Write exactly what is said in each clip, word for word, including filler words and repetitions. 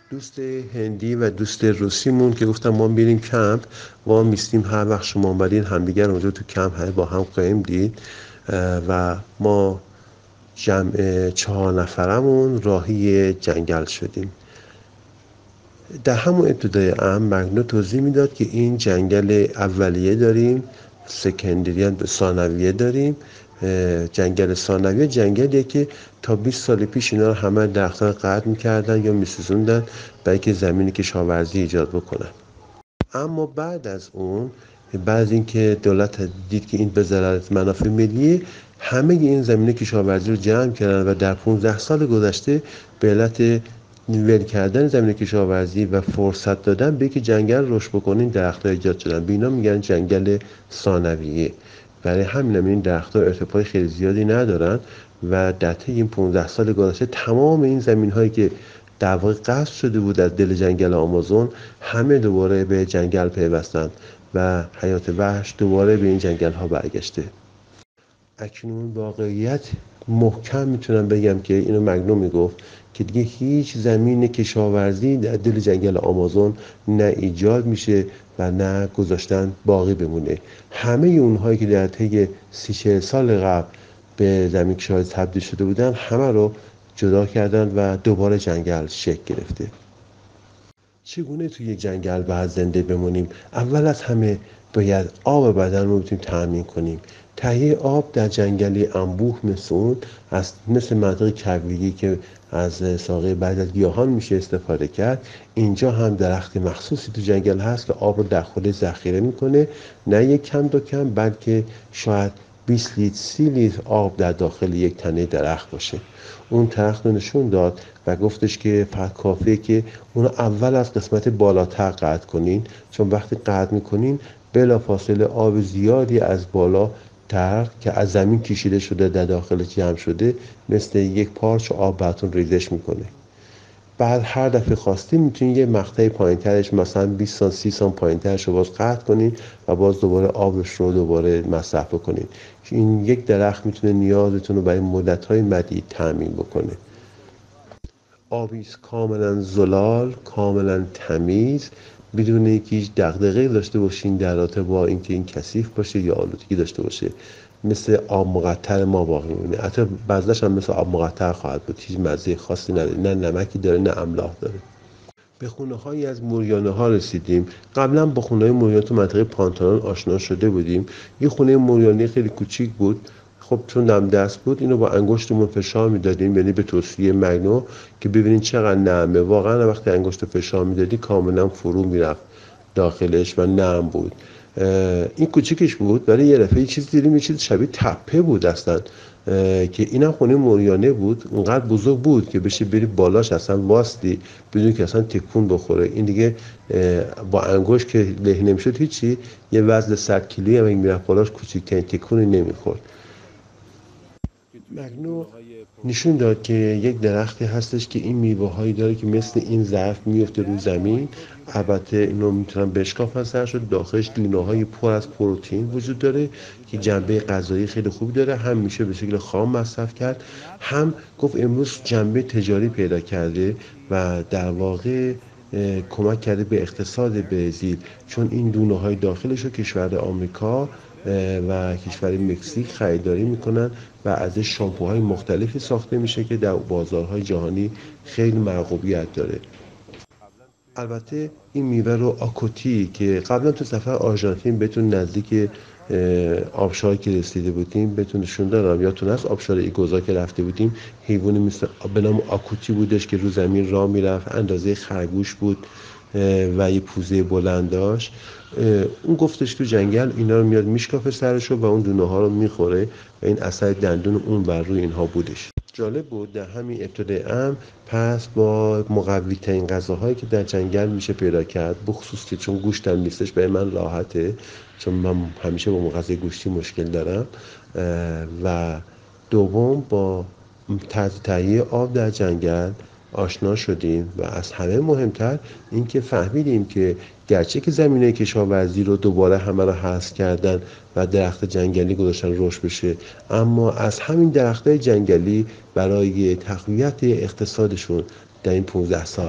دوست هندی و دوست روسیمون که گفتم ما بریم کمپ و میستیم هر وقت شما اومدین همدیگر اونجا تو کمپ های با هم قایم دید و ما جمع چهار نفرمون راهی جنگل شدیم. در همون ابتدای امر مگنو توضیح میداد که این جنگل اولیه داریم، سکندری ثانویه داریم. جنگل ثانویه جنگلیه که تا بیست سال پیش اینا رو همه درخت‌ها رو قطع می‌کردن یا می‌سوزوندن برای اینکه زمین کشاورزی ایجاد بکنن. اما بعد از اون بعد از اینکه دولت دید که این به ضرر منافع ملی، همه این زمین کشاورزی رو جمع کردن و در پانزده سال گذشته به علت ول کردن زمین کشاورزی و فرصت دادن به اینکه جنگل رشد بکنه این درخت‌ها ایجاد شدن. به اینا میگن جنگل ثانویه. برای همین هم این درخت‌ها ارتفاع خیلی زیادی ندارن و در طی این پانزده سال گذشته تمام این زمین‌هایی که در واقع قصد شده بود از دل جنگل آمازون همه دوباره به جنگل پیوستند و حیات وحش دوباره به این جنگل ها برگشته. اکنون واقعیت محکم میتونم بگم که اینو مگنو میگفت که دیگه هیچ زمین کشاورزی در دل جنگل آمازون نه ایجاد میشه و نه گذاشتن باقی بمونه. همه اونهایی که در طی سی چهل سال قبل به زمین کشاورزی تبدیل شده بودن همه رو جدا کردن و دوباره جنگل شکل گرفته. چگونه توی یک جنگل باید زنده بمونیم؟ اول از همه باید آب بدن رو بتونیم تامین کنیم. تهیه آب در جنگلی انبوه مثل اون از مثل منطقه کویری که از ساقه بعد از گیاهان میشه استفاده کرد، اینجا هم درخت مخصوصی تو جنگل هست که آب رو در خودش ذخیره میکنه، نه یک کم دو کم بلکه شاید بیست لیتر سی لیتر آب در داخل یک تنه درخت باشه. اون درخت رو نشون داد و گفتش که فقط کافیه که اون اول از قسمت بالاتر قطع کنین، چون وقتی قطع میکنین بلافاصله آب زیادی از بالا تر که از زمین کشیده شده در داخل جمع شده مثل یک پارچ آب براتون ریزش میکنه. بعد هر دفعه خواستین میتونین یه مقطع پایینترش مثلا بیست سانتی سی سانتی پایینترش رو باز قطع کنین و باز دوباره آبش رو دوباره مصرف بکنین. این یک درخت میتونه نیازتون رو برای مدت‌های مدید تامین بکنه. آبی کاملا زلال، کاملا تمیز، بدون اینکه هیچ دغدغه‌ای داشته باشین در رابطه با اینکه این کثیف باشه یا آلودگی داشته باشه. مثل آب مقطر ما باقی میمونه. حتی بعضیش هم مثل آب مقطر خواهد بود. هیچ مزه خاصی نداره، نه نمکی داره نه املاح داره. به خونه‌هایی از موریانه ها رسیدیم. قبلا با خونه‌های موریانه تو منطقه پانتالون آشنا شده بودیم. یه خونه موریانه خیلی کوچیک بود. خب چون نم دست بود اینو با انگشتمون فشار میدادیم، یعنی به توصیه مگنو که ببینین چقدر نرمه. واقعا وقتی انگشت فشار میدادی کاملا فرو میرفت داخلش و نرم بود. این کوچیکش بود ولی یه دفعه یه چیز دیدیم، یه چیز شبیه تپه بود اصلا که اینم خونه موریانه بود. اونقدر بزرگ بود که بشه بری بالاش اصلا واسطی بدون که اصلا تکون بخوره. این دیگه با انگشت که له نمیشد هیچی، یه وزن صد کیلویی هم میرفت بالاش کوچیکترین تکونی نمیخورد. مگنو نشون داد که یک درختی هستش که این میوه هایی داره که مثل این ظرف میفته رو زمین. البته اینو میتونن بشکافن سر شد، داخلش دونه های پر از پروتئین وجود داره که جنبه غذایی خیلی خوبی داره. هم میشه به شکل خام مصرف کرد، هم گفت امروز جنبه تجاری پیدا کرده و در واقع کمک کرده به اقتصاد برزیل، چون این دونه های داخلش رو کشور آمریکا و کشور مکزیک خریداری میکنن و ازش شامپوهای مختلفی ساخته میشه که در بازارهای جهانی خیلی مرغوبیت داره. البته این میوه رو آکوتی که قبلا تو سفر آرژانتین بهتون نزدیک آبشار که رسیده بودیم بهتون نشون دادم، یادتون هست آبشار ایگوزا که رفته بودیم حیوانی مثل به نام آکوتی بودش که رو زمین راه میرفت، اندازه خرگوش بود و یه پوزه بلند داشت. اون گفتش تو جنگل اینا رو میاد میشکافه سرشو و اون دونه ها رو میخوره و این اثر دندون اون بر روی اینها بودش. جالب بود در همین ابتدای امر پس با مقوی ترین غذاهایی که در جنگل میشه پیدا کرد، بخصوص که چون گوشت هم نیستش برای من راحته چون من همیشه با مغذای گوشتی مشکل دارم، و دوم با طرز تهیه آب در جنگل آشنا شدیم و از همه مهمتر اینکه فهمیدیم که گرچه که زمینه کشاورزی رو دوباره همه رو حذف کردن و درخت جنگلی گذاشتن رشد بشه، اما از همین درختای جنگلی برای تقویت اقتصادشون در این پانزده سال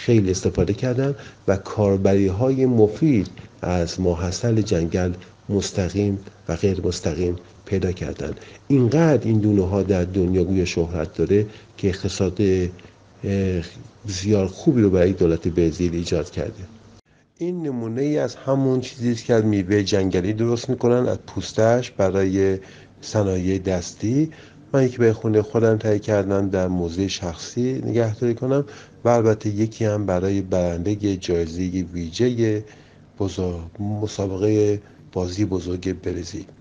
خیلی استفاده کردن و کاربری های مفید از ماحصل جنگل مستقیم و غیر مستقیم پیدا کردن. اینقدر این دونه ها در دنیا گویا شهرت داره که اقتصاد بسیار خوبی رو برای دولت برزیل ایجاد کرده. این نمونه ای از همون چیزی است که از میوه جنگلی درست میکنن، از پوستش برای صنایع دستی. من یکی به خونه خودم تهیه کردم در موزه شخصی نگهداری کنم و البته یکی هم برای برنده جایزه ویژه بزرگ مسابقه بازی بزرگ برزیل.